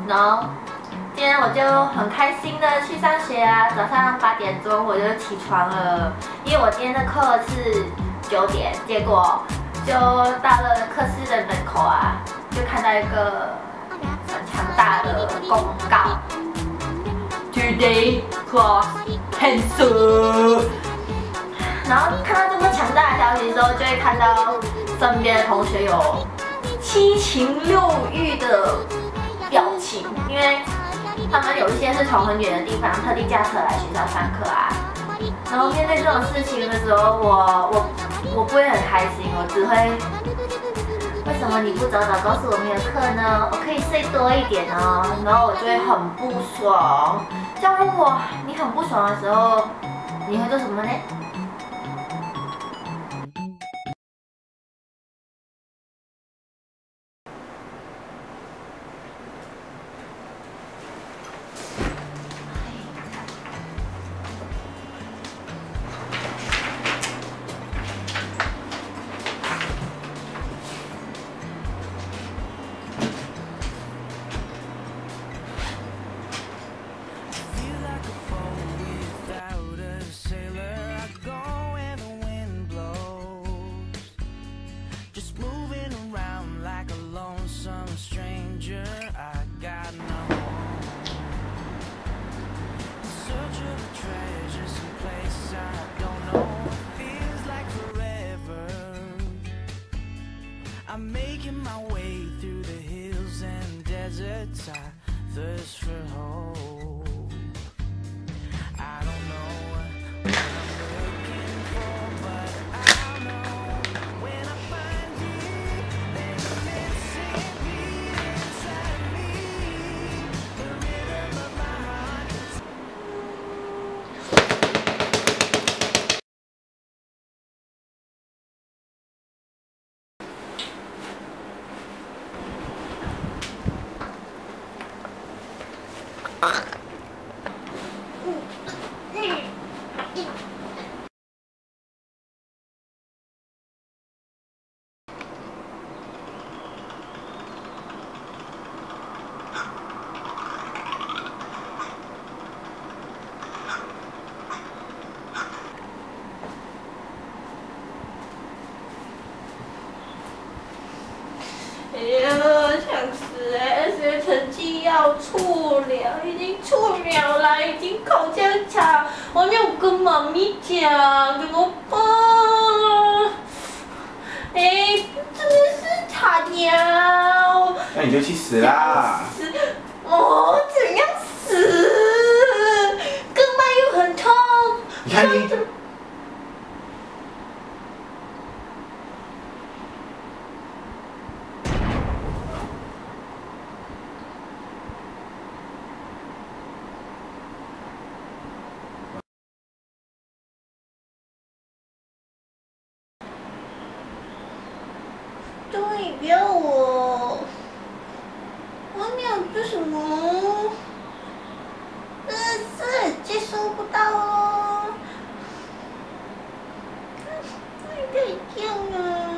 然后今天我就很开心的去上学啊，早上8点钟我就起床了，因为我今天的课是9点，结果就到了课室的门口啊，就看到一个很强大的公告 ，Today class cancel。然后看到这么强大的消息之后，就会看到身边的同学有七情六欲的表情，因为他们有一些是从很远的地方特地驾车来学校上课啊。然后面对这种事情的时候，我不会很开心，我只会为什么你不早早告诉我们有课呢？我可以睡多一点哦。然后我就会很不爽。像如果你很不爽的时候，你会做什么呢？ I'm making my way through the hills and deserts. I thirst for hope. I don't know what I'm looking for, but I'll know when I find you. There's a missing beat inside me, the rhythm of my heart. 哎呀，想死！S 学成绩要出了，已经出了啦，已经考这样差，我没有跟妈咪讲，怎么办？哎，真的是惨呀！ 那你就去死啦！ 死！哦，怎样死？胳膊又很痛。 你看你。 对，不要我，我没有做什么，真的是接收不到哦。你可以这样啊。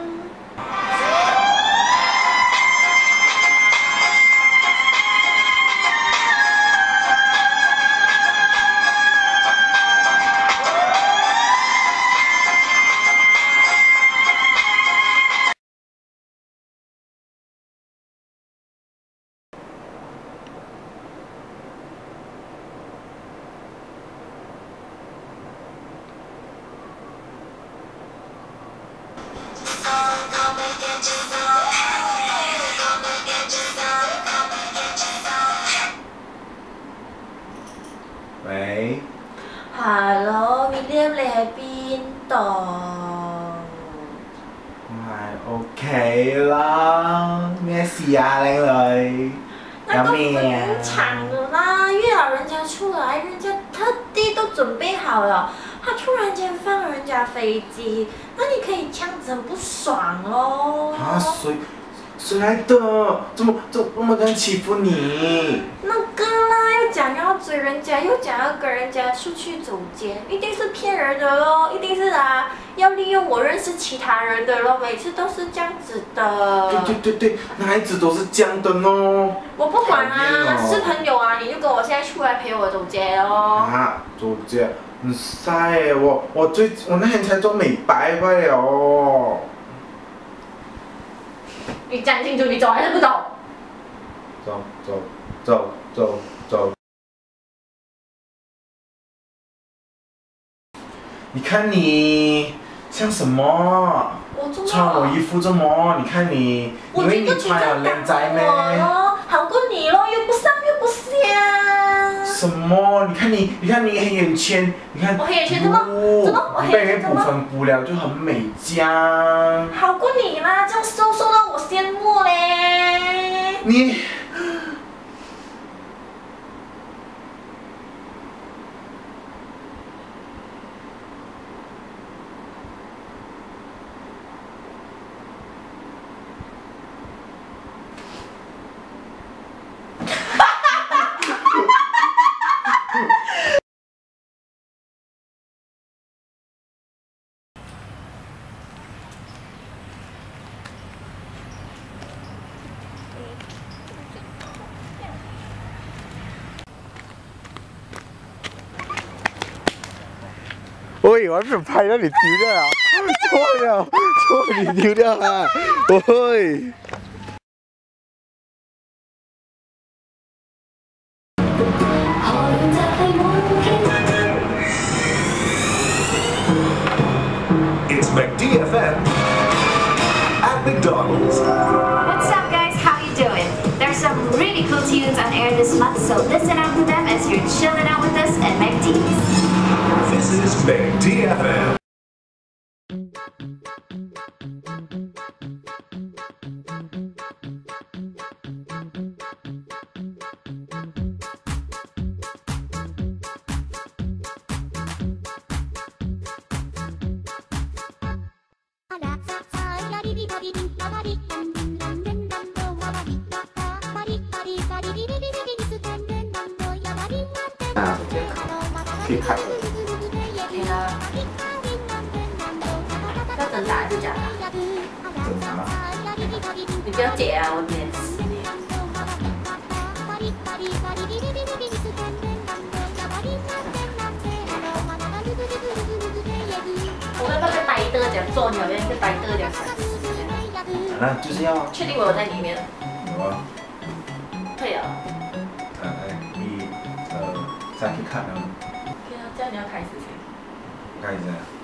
喂 Hello， William 你喺邊度？ 咪 OK 啦，咩事啊，靚女？ 那個有咩啊？ 分場的啦，約了人家出來，人家特地都準備好了，他突然間放人家飛機，那你可以這樣子很不爽咯。 啊，誰來的？怎麼敢欺負你？ 那個啦，要讲要追人家，又讲要跟人家出去走街，一定是骗人的咯，一定是要利用我认识其他人的咯，每次都是这样子的。 对，男孩子都是这样的哦。 我不管讨厌哦是朋友啊，你就跟我现在出来陪我走街哦。 走街，很晒耶！我那天才做美白罢了哦。 你讲清楚，你走还是不走？ 走。你看你像什么？穿我衣服这么？你看你，因为你穿了靓仔咩？ 好过你咯，又不上又不下。 什么？你看你黑眼圈，你看。 我黑眼圈怎么？我黑眼圈怎么？ 被补粉补了就很美江。 好过你啦，这样瘦到我羡慕嘞。 你。喂，我还没有拍到你丢掉了，错，你丢掉了，喂。 It's McDFM at McDonald's. What's up, guys? How you doing? There's some really cool tunes on air this month, so listen out to them as you're chilling out with us at McD's. This is McDFM. 啊，可以拍了。 可以了。要整打还是假打？ 整啥？ 你不要解啊，我脸死你。我要不要再呆的讲做鸟，一个呆的讲闪失？ 那就是要。 确定我有在里面？ 有啊。 退了。 1、2、3，可以看了。 这样你要开始先。 开始。